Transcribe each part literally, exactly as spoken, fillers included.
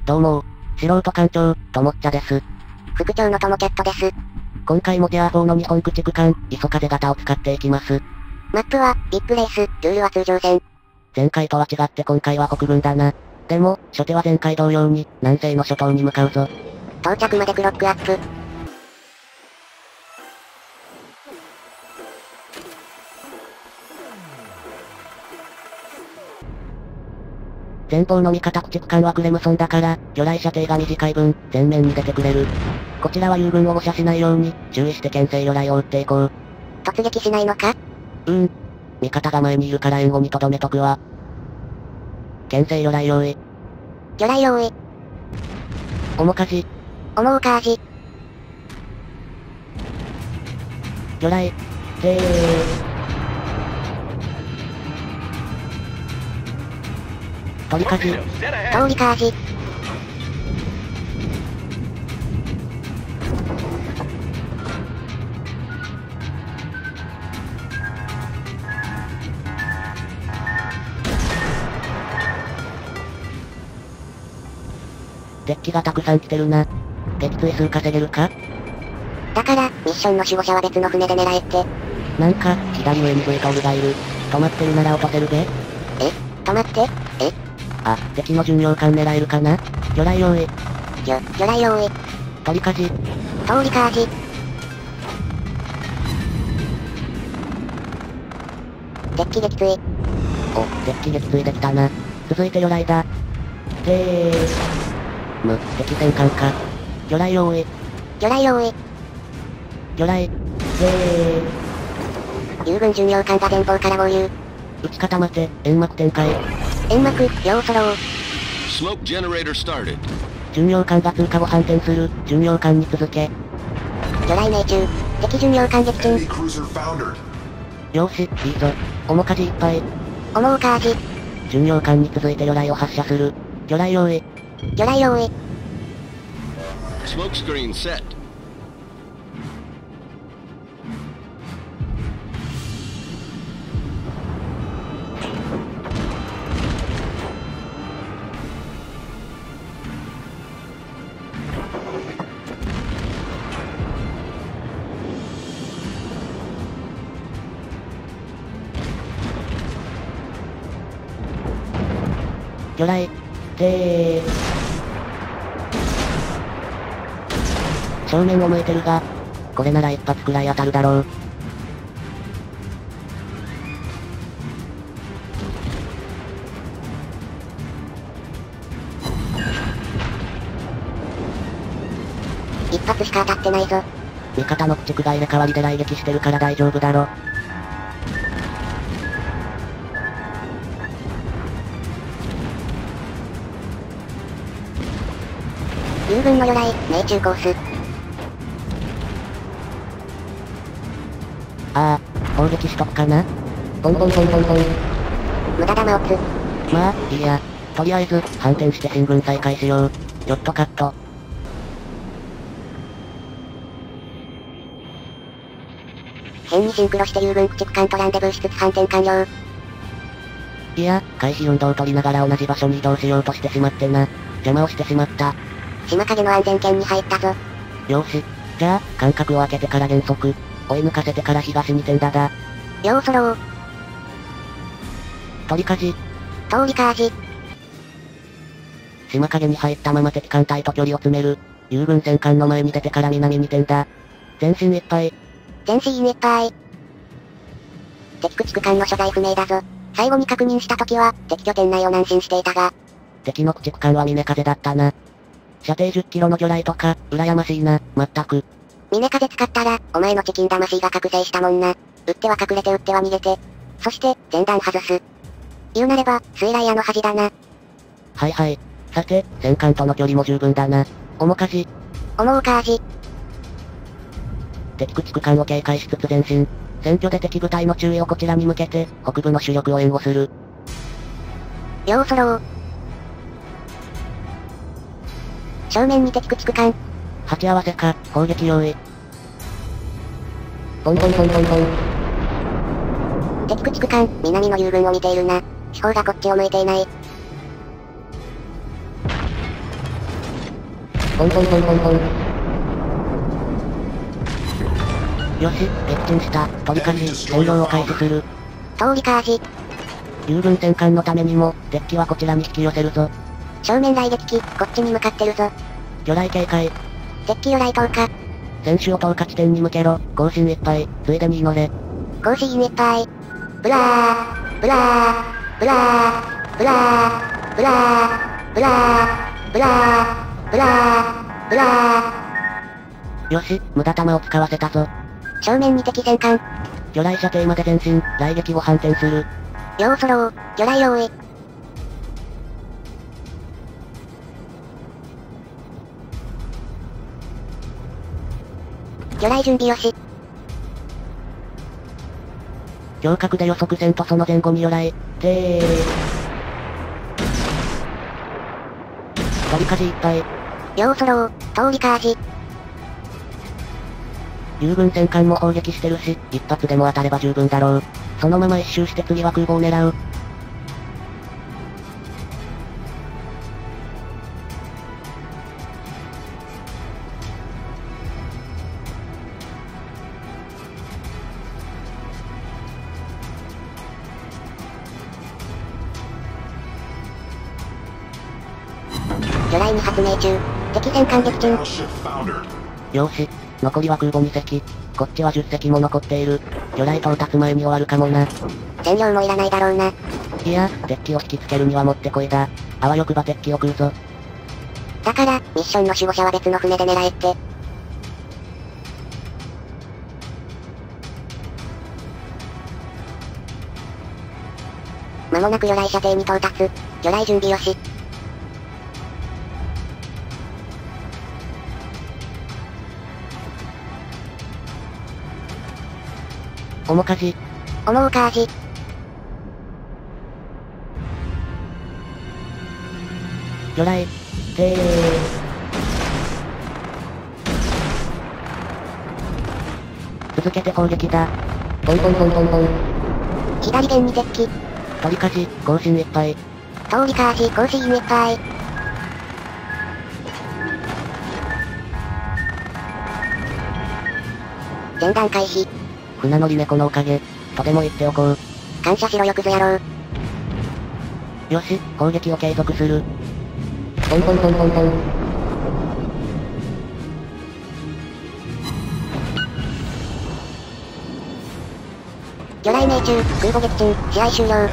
どうも、素人艦長、ともっちゃです。 副長のともキャットです。 今回もティアフォーの日本駆逐艦、磯風型を使っていきます。 マップは、ビッグレース、ルールは通常戦。 前回とは違って今回は北軍だな。でも、初手は前回同様に、南西の諸島に向かうぞ。 到着までクロックアップ。 前方の味方駆逐艦はクレムソンだから、魚雷射程が短い分、前面に出てくれる。こちらは友軍を模写しないように、注意して牽制魚雷を撃っていこう。 突撃しないのか？ うーん。味方が前にいるから援護に留めとくわ。牽制魚雷用意。 魚雷用意。 重かじ。 重うかーじ。 魚雷。せー。取りかじ。 通りかーじ。 デッキがたくさん来てるな。撃墜数稼げるか？ だから、ミッションの守護者は別の船で狙えって。 なんか、左上に V トールがいる。止まってるなら落とせるべ。 え？止まって？え？ あ、敵の巡洋艦狙えるかな？魚雷用意。 魚、魚雷用意。 取りかじ。 通りかーじ。デッキ撃墜。 お、デッキ撃墜できたな。続いて魚雷だ。せー。む、敵戦艦か。魚雷用意。 魚雷用意。 魚雷。せー。 友軍巡洋艦が前方から合流。 撃ち固まて、煙幕展開。 煙幕、両ソロー。 Smoke generator started. 巡洋艦が通過後反転する。巡洋艦に続け。 魚雷命中。敵巡洋艦撃沈。 Enemy cruiser foundered. よーし、いいぞ。重かじいっぱい。 重うかーじ。 巡洋艦に続いて魚雷を発射する。魚雷用意。 魚雷用意。 Smoke screen set. 魚雷。せー。正面を向いてるが、これなら一発くらい当たるだろう。 一発しか当たってないぞ。 味方の駆逐が入れ替わりで来撃してるから大丈夫だろ。 友軍の魚雷、命中コース。 ああ、砲撃しとくかな。ボンボンボンボンボン。 無駄弾をつ。 まあ、いいや。とりあえず、反転して進軍再開しよう。ちょっとカット。 変にシンクロして友軍駆逐艦とランデブーしつつ反転完了。 いや、回避運動を取りながら同じ場所に移動しようとしてしまってな。邪魔をしてしまった。 島影の安全圏に入ったぞ。 よし。じゃあ、間隔を空けてから減速。追い抜かせてから東に点打だ。 両ソロー。 取りかじ。 通りかーじ。 島影に入ったまま敵艦隊と距離を詰める。友軍戦艦の前に出てから南に点打。前進いっぱい。 前進いっぱい。敵駆逐艦の所在不明だぞ。最後に確認した時は、敵拠点内を南進していたが。 敵の駆逐艦は峰風だったな。射程じゅっキロの魚雷とか、羨ましいな、まったく。 峰風使ったら、お前のチキン魂が覚醒したもんな。撃っては隠れて撃っては逃げて。そして、前段外す。言うなれば、水雷屋の恥だな。 はいはい。さて、戦艦との距離も十分だな。重かじ。 重うかーじ。 敵駆逐艦を警戒しつつ前進。選挙で敵部隊の注意をこちらに向けて、北部の主力を援護する。 両ソロー。正面に敵駆逐艦。 鉢合わせか、攻撃用意。ボンボンボンボンボン。 敵駆逐艦、南の友軍を見ているな。四方がこっちを向いていない。 ポンポンポンポンポン。よし、撃沈した。取り返し、占領を開始する。 通りかーじ。 友軍戦艦のためにも、敵機はこちらに引き寄せるぞ。 正面雷撃機、こっちに向かってるぞ。 魚雷警戒。 敵機魚雷投下。 船首を投下地点に向けろ。更新いっぱい、ついでに祈れ。 更新いっぱい。ブラー、ブラー、ブラー、ブラー、ブラー、ブラー、ブラー、ブラー、ブラー。 よし、無駄弾を使わせたぞ。 正面に敵戦艦。 魚雷射程まで前進、雷撃を反転する。 両ソロー、魚雷用意。魚雷準備よし。 強角で予測線とその前後に魚雷、てー。取り舵いっぱい。 両ソロー、通りかーじ。 友軍戦艦も砲撃してるし、一発でも当たれば十分だろう。そのまま一周して次は空母を狙う。 魚雷に発明中。敵戦艦撃沈。 よーし、残りは空母に隻。こっちはじゅっ隻も残っている。魚雷到達前に終わるかもな。 占領もいらないだろうな。 いや、敵機を引きつけるにはもってこいだ。あわよくば敵機を食うぞ。 だから、ミッションの守護者は別の船で狙えって。間もなく魚雷射程に到達。魚雷準備よし。 面舵。 重うかーじ。 魚雷、てー。続けて砲撃だ。ポンポンポンポンポン。 左舷に敵機。 取り舵、更新いっぱい。 通りかーじ、更新いっぱい。前段回避。 船乗り猫のおかげ、とても言っておこう。 感謝しろよクズ野郎。 よし、砲撃を継続する。ポンポンポンポンポン。 魚雷命中、空母撃沈、試合終了。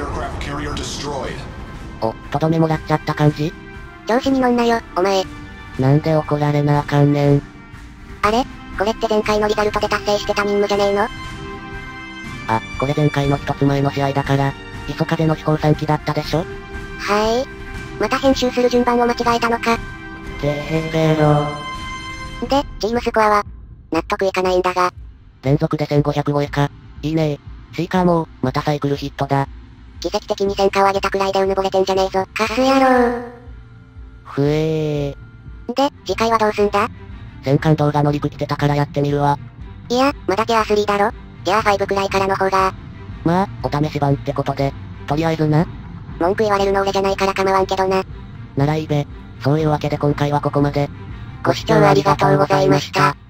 お、とどめもらっちゃった感じ？ 調子に乗んなよ、お前。 なんで怒られなあかんねん。 あれ？これって前回のリザルトで達成してた任務じゃねえの？ あ、これ前回の一つ前の試合だから、磯風の飛行さん機だったでしょ？ はーい。また編集する順番を間違えたのか。 てへれろ。 で、チームスコアは納得いかないんだが。 連続でせんごひゃく超えか。いいねー。シーカーも、またサイクルヒットだ。 奇跡的に戦果を上げたくらいでうぬぼれてんじゃねえぞ。カス野郎。 ふえー。で、次回はどうすんだ？ 戦艦動画乗りく来てたからやってみるわ。 いや、まだティアスリーだろ？ティアファイブくらいからの方が。 まあ、お試し版ってことで。とりあえずな。 文句言われるの俺じゃないから構わんけどな。 ならいいべ。そういうわけで今回はここまで。 ご視聴ありがとうございました。